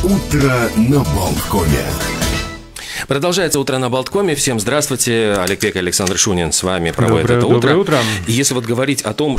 Утро на Болткоме. Продолжается «Утро на Болткоме». Всем здравствуйте. Олег Пек и Александр Шунин с вами проводят это утро. Доброе утро. И если вот говорить о том,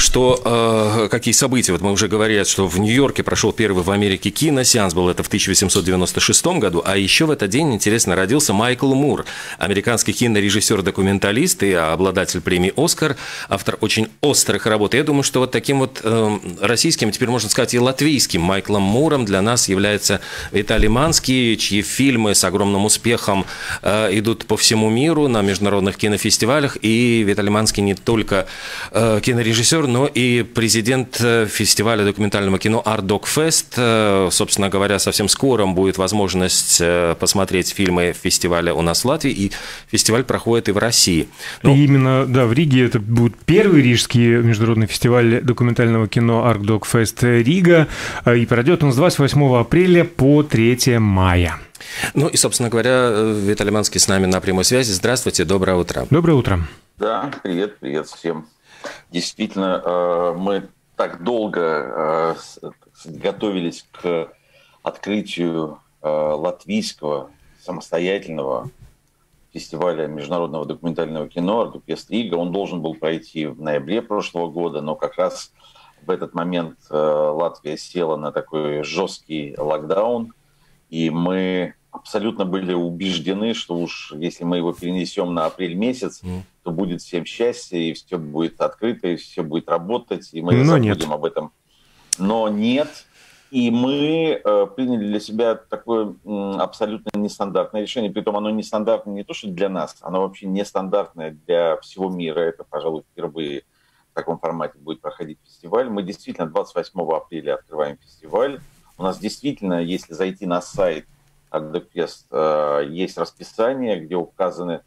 что какие события, вот мы уже говорили, что в Нью-Йорке прошел первый в Америке киносеанс, был это в 1896 году, а еще в этот день, интересно, родился Майкл Мур, американский кинорежиссер-документалист и обладатель премии «Оскар», автор очень острых работ. Я думаю, что вот таким вот российским, теперь можно сказать и латвийским Майклом Муром для нас является Виталий Манский, чьи фильмы с огромным успехом идут по всему миру на международных кинофестивалях. И Виталий Манский не только кинорежиссер, но и президент фестиваля документального кино Art Dog Fest. Собственно говоря, совсем скоро будет возможность посмотреть фильмы фестиваля у нас в Латвии, и фестиваль проходит и в России. И именно, да, в Риге это будет первый рижский международный фестиваль документального кино Art Dog Fest Рига, и пройдет он с 28 апреля по 3 мая. Ну и, собственно говоря, Виталий Манский с нами на прямой связи. Здравствуйте, доброе утро. Доброе утро. Да, привет всем. Действительно, мы так долго готовились к открытию латвийского самостоятельного фестиваля международного документального кино Art Dog Fest Рига. Он должен был пройти в ноябре прошлого года, но как раз в этот момент Латвия села на такой жесткий локдаун, и мы абсолютно были убеждены, что уж если мы его перенесем на апрель месяц, то будет всем счастье, и все будет открыто, и все будет работать, и мы забудем об этом. Но нет. И мы приняли для себя такое абсолютно нестандартное решение. Притом оно нестандартное не то, что для нас, оно вообще нестандартное для всего мира. Это, пожалуй, впервые в таком формате будет проходить фестиваль. Мы действительно 28 апреля открываем фестиваль. У нас действительно, если зайти на сайт Art Dog Fest, есть расписание, где указаны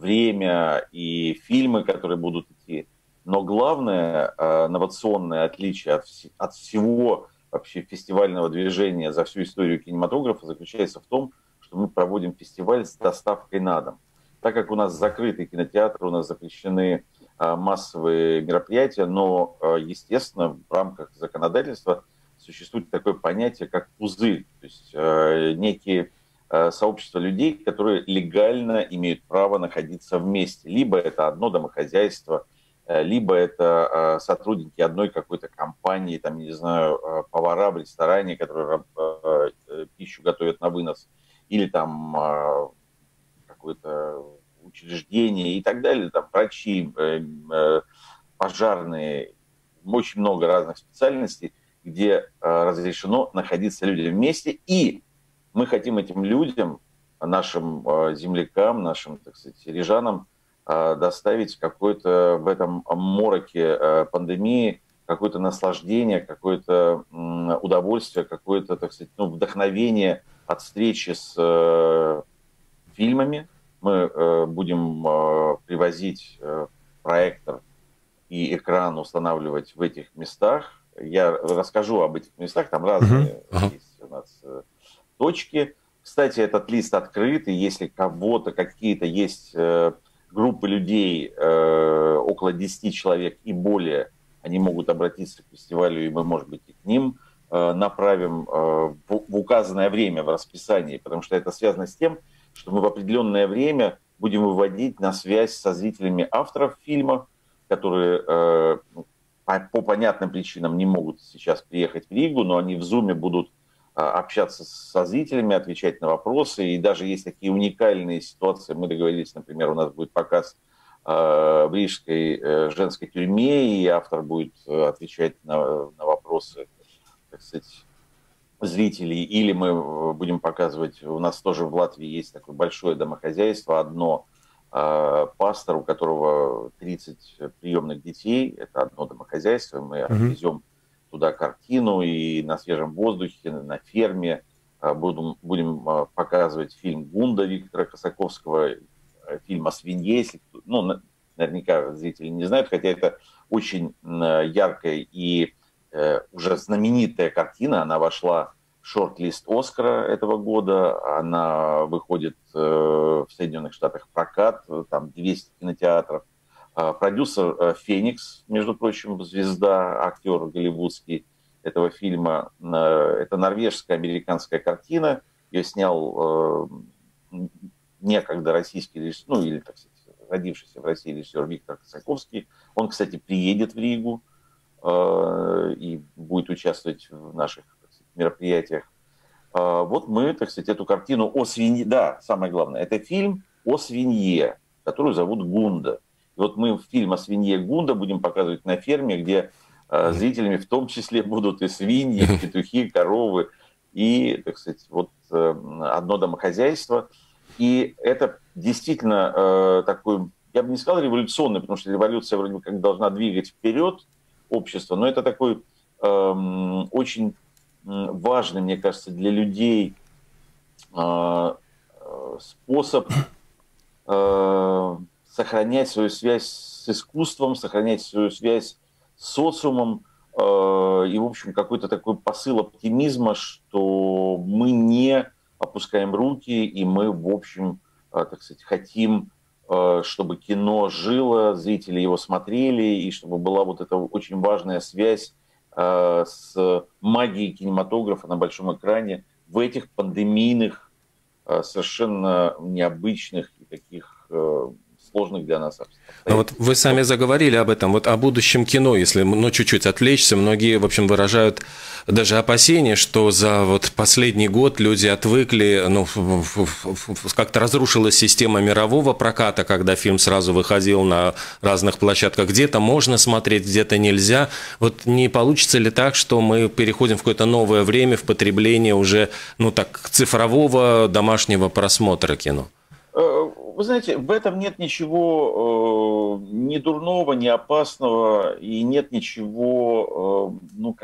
время и фильмы, которые будут идти. Но главное инновационное отличие от всего вообще фестивального движения за всю историю кинематографа заключается в том, что мы проводим фестиваль с доставкой на дом. Так как у нас закрытый кинотеатр, у нас запрещены массовые мероприятия, но, естественно, в рамках законодательства существует такое понятие, как пузырь, то есть некие сообщества людей, которые легально имеют право находиться вместе. Либо это одно домохозяйство, либо это сотрудники одной какой-то компании, там, не знаю, повара в ресторане, которые пищу готовят на вынос, или там какое-то учреждение и так далее, там врачи, пожарные, очень много разных специальностей, где разрешено находиться людям вместе, и мы хотим этим людям, нашим землякам, нашим, так сказать, рижанам, доставить какое-то в этом мороке пандемии какое-то наслаждение, какое-то удовольствие, какое-то, так сказать, вдохновение от встречи с фильмами. Мы будем привозить проектор и экран устанавливать в этих местах. Я расскажу об этих местах, там разные есть у нас точки. Кстати, этот лист открыт, и если кого-то, какие-то есть группы людей, около 10 человек и более, они могут обратиться к фестивалю, и мы, может быть, и к ним направим в указанное время в расписании, потому что это связано с тем, что мы в определенное время будем выводить на связь со зрителями авторов фильма, которые по понятным причинам не могут сейчас приехать в Ригу, но они в Зуме будут общаться со зрителями, отвечать на вопросы. И даже есть такие уникальные ситуации. Мы договорились, например, у нас будет показ в рижской женской тюрьме, и автор будет отвечать на вопросы, так сказать, зрителей. Или мы будем показывать, у нас тоже в Латвии есть такое большое домохозяйство, одно, пастор, у которого 30 приемных детей, это одно домохозяйство, мы отвезем туда картину, и на свежем воздухе, на ферме будем показывать фильм «Гунда» Виктора Косаковского, фильм о свинье, если, наверняка зрители не знают, хотя это очень яркая и уже знаменитая картина, она вошла в шорт-лист Оскара этого года, она выходит в Соединенных Штатах в прокат, там 200 кинотеатров. Продюсер Феникс, между прочим, звезда, актер голливудский этого фильма. Это норвежско-американская картина, Ее снял некогда российский режиссер, ну или, так сказать, родившийся в России режиссер Виктор Косаковский. Он, кстати, приедет в Ригу и будет участвовать в наших, так сказать, мероприятиях. Вот мы, так сказать, эту картину о свинье... Да, самое главное, это фильм о свинье, которую зовут Гунда. И вот мы фильм о свинье Гунда будем показывать на ферме, где зрителями в том числе будут и свиньи, и петухи, коровы, и, так сказать, вот одно домохозяйство. И это действительно такой, я бы не сказал революционный, потому что революция вроде бы как должна двигать вперед общество, но это такой очень важный, мне кажется, для людей способ сохранять свою связь с искусством, сохранять свою связь с социумом и, в общем, какой-то такой посыл оптимизма, что мы не опускаем руки, и мы, в общем, так сказать, хотим, чтобы кино жило, зрители его смотрели, и чтобы была вот эта очень важная связь с магией кинематографа на большом экране в этих пандемийных, совершенно необычных и таких сложных для нас обстоятельствах. Ну вот вы сами заговорили об этом, вот о будущем кино, если чуть-чуть отвлечься, многие, в общем, выражают даже опасения, что за вот последний год люди отвыкли, как-то разрушилась система мирового проката, когда фильм сразу выходил на разных площадках, где-то можно смотреть, где-то нельзя. Вот не получится ли так, что мы переходим в какое-то новое время в потребление уже, цифрового домашнего просмотра кино? Вы знаете, в этом нет ничего ни дурного, ни опасного, и нет ничего,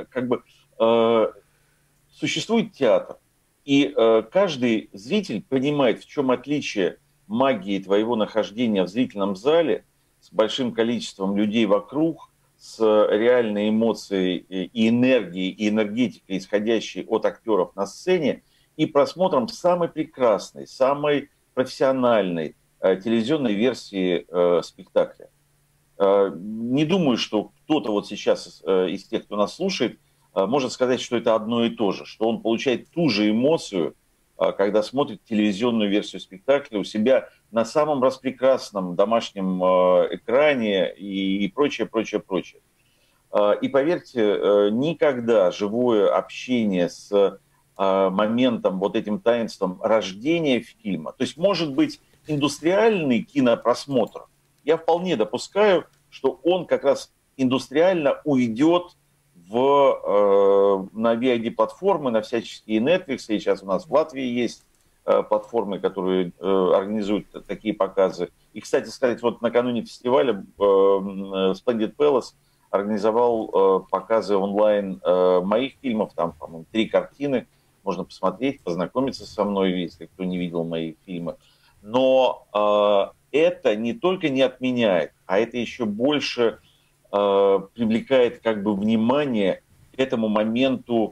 существует театр. И каждый зритель понимает, в чем отличие магии твоего нахождения в зрительном зале с большим количеством людей вокруг, с реальной эмоцией и энергией, и энергетикой, исходящей от актеров на сцене, и просмотром самой прекрасной, самой профессиональной телевизионной версии спектакля. Не думаю, что кто-то вот сейчас из тех, кто нас слушает, может сказать, что это одно и то же, что он получает ту же эмоцию, когда смотрит телевизионную версию спектакля у себя на самом распрекрасном домашнем экране и прочее, прочее, прочее. И поверьте, никогда живое общение с моментом, вот этим таинством рождения фильма, то есть, может быть, индустриальный кинопросмотр, я вполне допускаю, что он как раз индустриально уйдет на VOD-платформы, на всяческие Netflix. Сейчас у нас в Латвии есть платформы, которые организуют такие показы. И, кстати сказать, вот накануне фестиваля Splendid Palace организовал показы онлайн моих фильмов, там, по-моему, 3 картины. Можно посмотреть, познакомиться со мной, если кто не видел мои фильмы. Но это не только не отменяет, а это еще больше привлекает как бы внимание к этому моменту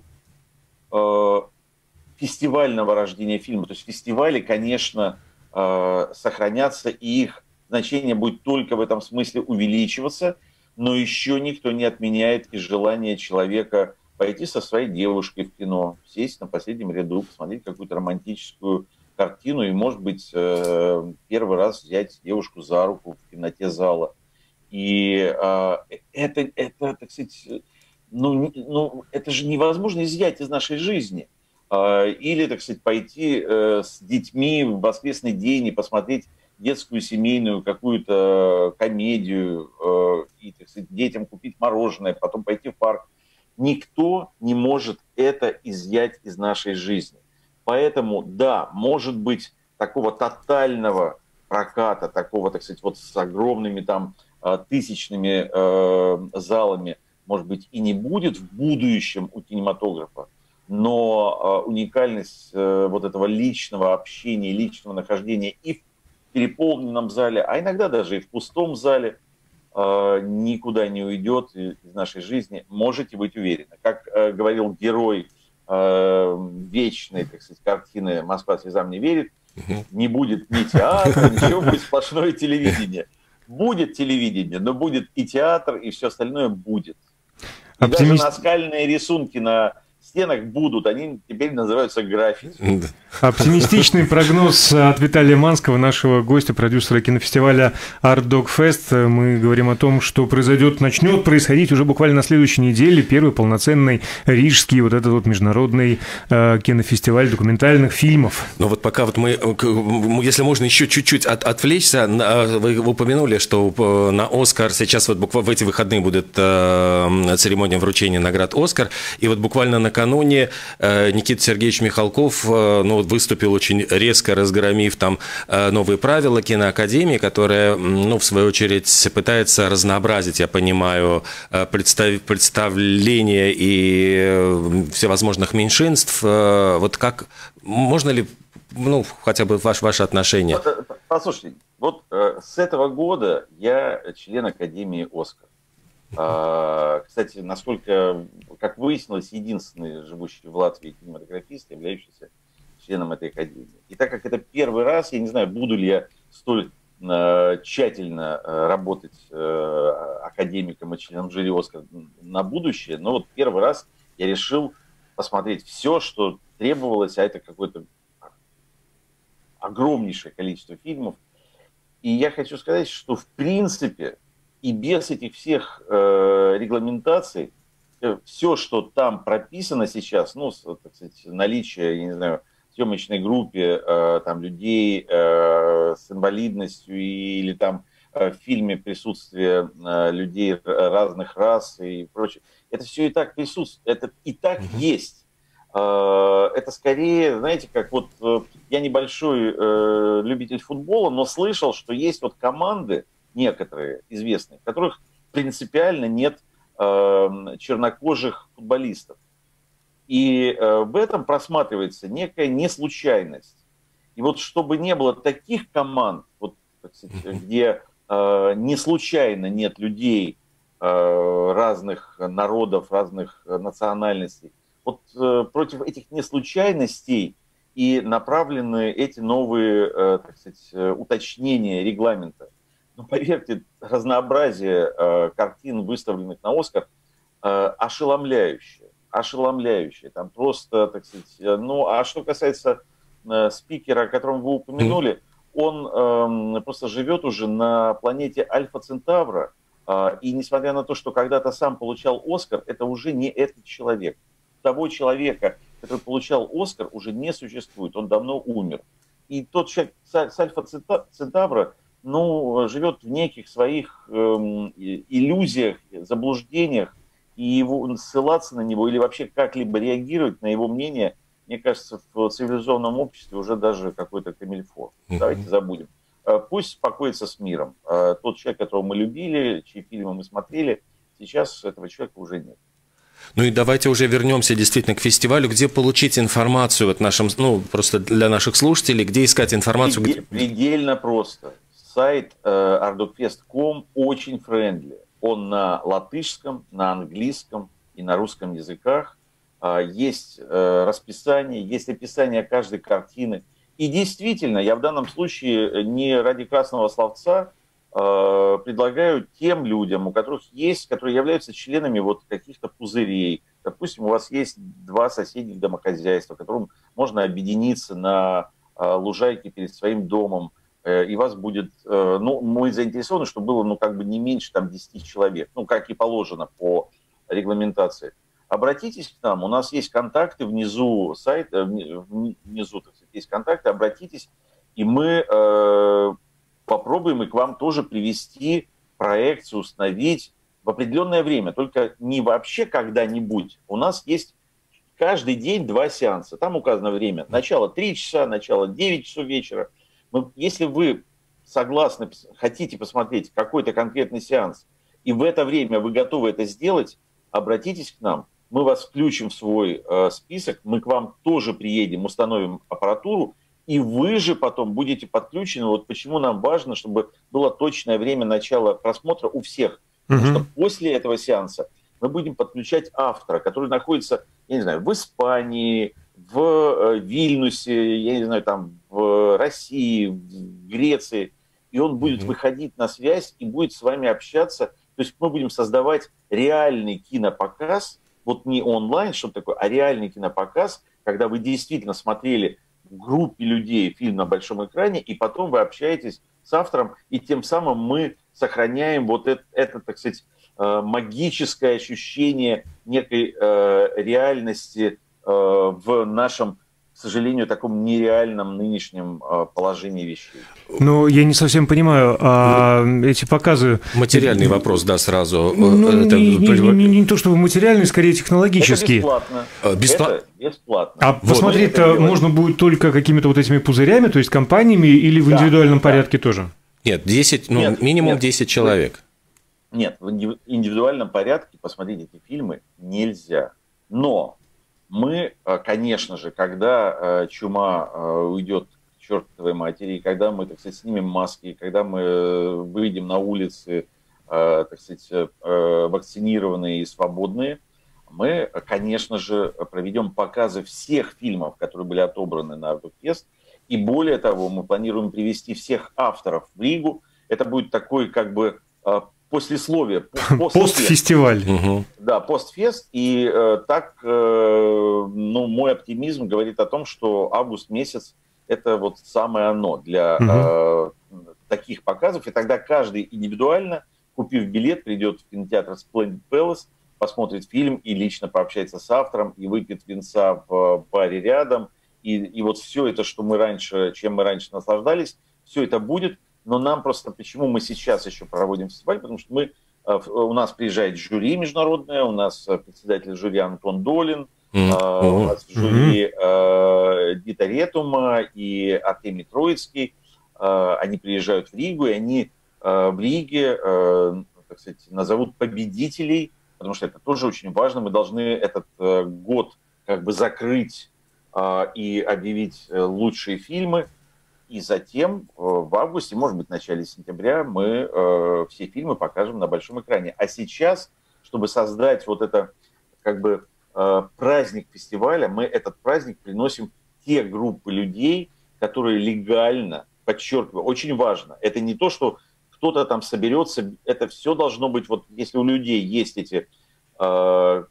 фестивального рождения фильма. То есть фестивали, конечно, сохранятся, и их значение будет только в этом смысле увеличиваться, но еще никто не отменяет и желание человека пойти со своей девушкой в кино, сесть на последнем ряду, посмотреть какую-то романтическую картину и, может быть, первый раз взять девушку за руку в темноте зала. И это так сказать, это же невозможно изъять из нашей жизни. Или, так сказать, пойти с детьми в воскресный день и посмотреть детскую семейную какую-то комедию, и, так сказать, детям купить мороженое, потом пойти в парк. Никто не может это изъять из нашей жизни. Поэтому, да, может быть, такого тотального проката, такого, так сказать, вот с огромными там тысячными залами, может быть, и не будет в будущем у кинематографа, но уникальность вот этого личного общения, личного нахождения и в переполненном зале, а иногда даже и в пустом зале, никуда не уйдет из нашей жизни, можете быть уверены. Как говорил герой вечной, так сказать, картины «Москва слезам не верит», не будет ни театра, ничего, будет сплошное телевидение. Будет телевидение, но будет и театр, и все остальное будет. И даже наскальные рисунки на стенах будут, они теперь называются граффити. Оптимистичный прогноз от Виталия Манского, нашего гостя, продюсера кинофестиваля Art Dog Fest. Мы говорим о том, что начнет происходить уже буквально на следующей неделе первый полноценный рижский вот этот вот международный кинофестиваль документальных фильмов. Но вот пока вот мы, если можно еще чуть-чуть отвлечься, вы упомянули, что на «Оскар» сейчас вот буквально в эти выходные будет церемония вручения наград «Оскар», и вот буквально накануне Никита Сергеевич Михалков выступил очень резко, разгромив там новые правила киноакадемии, которая, в свою очередь, пытается разнообразить, я понимаю, представление и всевозможных меньшинств. Вот как, можно ли, хотя бы ваше отношение? Послушайте, вот с этого года я член Академии «Оскар». Кстати, насколько, как выяснилось, единственный живущий в Латвии кинематографист, являющийся членом этой академии. И так как это первый раз, я не знаю, буду ли я столь тщательно работать академиком и членом жюри «Оскар» на будущее, но вот первый раз я решил посмотреть все, что требовалось, а это какое-то огромнейшее количество фильмов. И я хочу сказать, что в принципе и без этих всех регламентаций, все, что там прописано сейчас, так сказать, наличие, я не знаю, в съемочной группе там людей с инвалидностью или там в фильме присутствие людей разных рас и прочее, это все и так присутствует, это и так есть. Это скорее, знаете, как вот я небольшой любитель футбола, но слышал, что есть вот команды, некоторые известные, в которых принципиально нет чернокожих футболистов. И в этом просматривается некая неслучайность. И вот чтобы не было таких команд, вот, так сказать, где не случайно нет людей разных народов, разных национальностей, вот против этих неслучайностей и направлены эти новые, так сказать, уточнения регламента. Но поверьте, разнообразие картин, выставленных на «Оскар», ошеломляющее. Там просто, так сказать, а что касается спикера, о котором вы упомянули, он просто живет уже на планете Альфа Центавра, и несмотря на то, что когда-то сам получал «Оскар», это уже не этот человек. Того человека, который получал «Оскар», уже не существует, он давно умер. И тот человек с Альфа Центавра, живет в неких своих иллюзиях, заблуждениях, и ссылаться на него или вообще как-либо реагировать на его мнение, мне кажется, в цивилизованном обществе уже даже какой-то камильфо. Давайте забудем. Пусть покоится с миром. Тот человек, которого мы любили, чьи фильмы мы смотрели, сейчас этого человека уже нет. И давайте уже вернемся действительно к фестивалю. Где получить информацию вот нашим, просто для наших слушателей, где искать информацию? Предельно просто. Сайт artdogfest.com очень френдли. Он на латышском, на английском и на русском языках. Есть расписание, есть описание каждой картины. И действительно, я в данном случае не ради красного словца предлагаю тем людям, у которых есть, которые являются членами вот каких-то пузырей. Допустим, у вас есть два соседних домохозяйства, которым можно объединиться на лужайке перед своим домом, и вас будет, мы заинтересованы, чтобы было, не меньше 10 человек, как и положено по регламентации. Обратитесь к нам, у нас есть контакты внизу сайта, внизу, так сказать, есть контакты, обратитесь, и мы попробуем и к вам тоже привести проекцию, установить в определенное время, только не вообще когда-нибудь. У нас есть каждый день 2 сеанса, там указано время, начало 3 часа, начало 9 часов вечера. Если вы согласны, хотите посмотреть какой-то конкретный сеанс, и в это время вы готовы это сделать, обратитесь к нам, мы вас включим в свой список, мы к вам тоже приедем, установим аппаратуру, и вы же потом будете подключены. Вот почему нам важно, чтобы было точное время начала просмотра у всех. Потому что после этого сеанса мы будем подключать автора, который находится, я не знаю, в Испании, в Вильнюсе, я не знаю, там в России, в Греции, и он будет выходить на связь и будет с вами общаться. То есть мы будем создавать реальный кинопоказ вот не онлайн, что такое, а реальный кинопоказ, когда вы действительно смотрели в группе людей фильм на большом экране, и потом вы общаетесь с автором, и тем самым мы сохраняем вот это, так сказать, магическое ощущение некой реальности в нашем, к сожалению, таком нереальном нынешнем положении вещей. Ну, я не совсем понимаю, эти показы... Материальный вопрос, да, сразу. Не то чтобы материальный, скорее технологический. Это бесплатно. Это бесплатно. А посмотреть-то можно будет только какими-то вот этими пузырями, то есть компаниями, или в индивидуальном порядке тоже? Нет, 10, минимум 10 человек. Нет, в индивидуальном порядке посмотреть эти фильмы нельзя. Но мы, конечно же, когда чума уйдет к чертовой матери, когда мы, так сказать, снимем маски, когда мы выйдем на улицы, так сказать, вакцинированные и свободные, мы, конечно же, проведем показы всех фильмов, которые были отобраны на Артукфест. И более того, мы планируем привести всех авторов в Ригу. Это будет такой, как бы, послесловие. Постфестиваль. Да, постфест. И так, мой оптимизм говорит о том, что август месяц – это вот самое оно для таких показов. И тогда каждый индивидуально, купив билет, придет в кинотеатр Splendid Palace, посмотрит фильм и лично пообщается с автором, и выпьет винца в баре рядом. И вот все это, чем мы раньше наслаждались, все это будет. Но нам просто, почему мы сейчас еще проводим фестиваль, потому что у нас приезжает жюри международное, у нас председатель жюри Антон Долин, у нас в жюри Дита Ретума и Артемий Троицкий. Они приезжают в Ригу, и они в Риге, так сказать, назовут победителей, потому что это тоже очень важно. Мы должны этот год как бы закрыть и объявить лучшие фильмы. И затем в августе, может быть, в начале сентября мы все фильмы покажем на большом экране. А сейчас, чтобы создать вот это как бы праздник фестиваля, мы этот праздник приносим те группы людей, которые легально, подчеркиваю, очень важно. Это не то, что кто-то там соберется, это все должно быть, вот если у людей есть эти так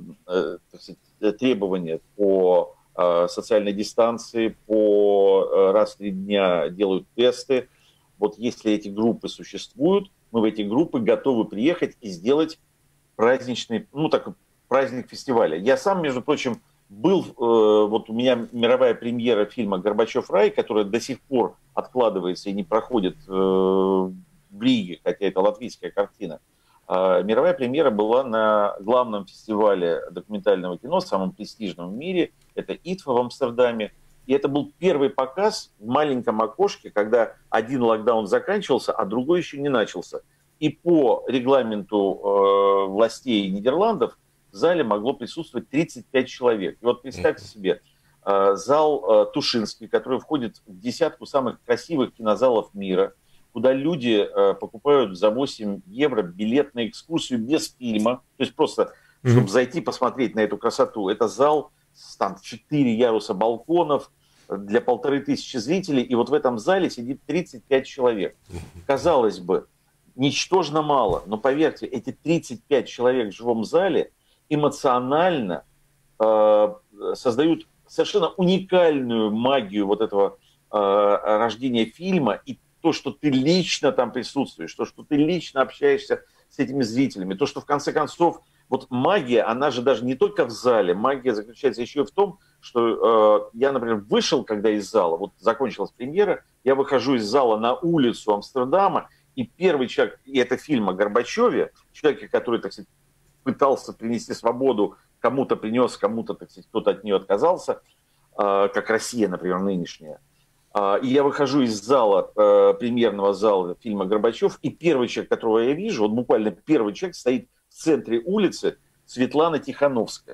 сказать, требования по социальной дистанции, по раз в 3 дня делают тесты. Вот если эти группы существуют, мы в эти группы готовы приехать и сделать праздничный, праздник фестиваля. Я сам, между прочим, был, вот у меня мировая премьера фильма «Горбачев. Рай», которая до сих пор откладывается и не проходит в Риге, хотя это латвийская картина. Мировая премьера была на главном фестивале документального кино, самом престижном в мире, это ИТФА в Амстердаме. И это был первый показ в маленьком окошке, когда один локдаун заканчивался, а другой еще не начался. И по регламенту властей Нидерландов в зале могло присутствовать 35 человек. И вот представьте себе, зал Тушинский, который входит в десятку самых красивых кинозалов мира, куда люди покупают за 8 евро билет на экскурсию без фильма, то есть просто, чтобы зайти посмотреть на эту красоту. Это зал, там 4 яруса балконов для 1500 зрителей, и вот в этом зале сидит 35 человек. Казалось бы, ничтожно мало, но поверьте, эти 35 человек в живом зале эмоционально создают совершенно уникальную магию вот этого рождения фильма, и то, что ты лично там присутствуешь, то, что ты лично общаешься с этими зрителями, то, что в конце концов, вот магия, она же даже не только в зале, магия заключается еще и в том, что я, например, вышел, когда из зала, вот закончилась премьера, я выхожу из зала на улицу Амстердама, и первый человек, и это фильм о Горбачеве, человеке, который, так сказать, пытался принести свободу, кому-то принес, кому-то, так сказать, кто-то от нее отказался, как Россия, например, нынешняя. И я выхожу из зала, премьерного зала фильма «Горбачев», и первый человек, которого я вижу, вот буквально первый человек стоит в центре улицы, Светлана Тихановская.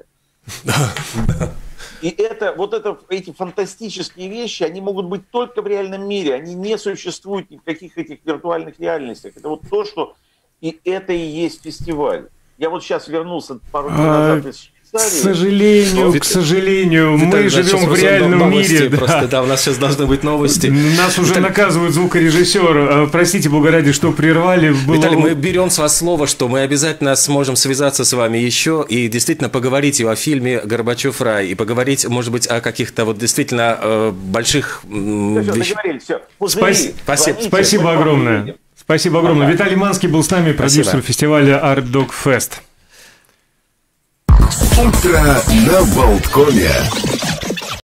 И эти фантастические вещи, они могут быть только в реальном мире, они не существуют ни в каких этих виртуальных реальностях. Это вот то, что... И это и есть фестиваль. Я вот сейчас вернулся пару дней назад из К сожалению, мы живем в реальном мире. Просто, да, у нас сейчас должны быть новости. Нас уже наказывает звукорежиссер. Простите, Бога ради, что прервали. Виталий, мы берем с вас слово, что мы обязательно сможем связаться с вами еще и действительно поговорить и о фильме «Горбачев. Рай», и поговорить, может быть, о каких-то вот действительно больших вещах. Спасибо огромное. Спасибо огромное. Виталий Манский был с нами, продюсер фестиваля Art Dog Fest. Утро на Болткоме.